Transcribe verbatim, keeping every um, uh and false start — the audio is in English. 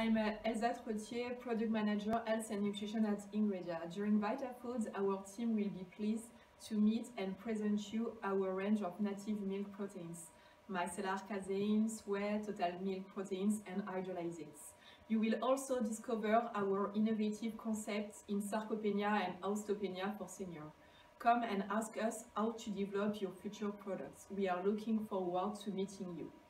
I'm uh, Elsa Trottier, Product Manager, Health and Nutrition at Ingredia. During Vitafoods, our team will be pleased to meet and present you our range of native milk proteins, micellar caseins, whey, total milk proteins, and hydrolisates. You will also discover our innovative concepts in sarcopenia and osteopenia for seniors. Come and ask us how to develop your future products. We are looking forward to meeting you.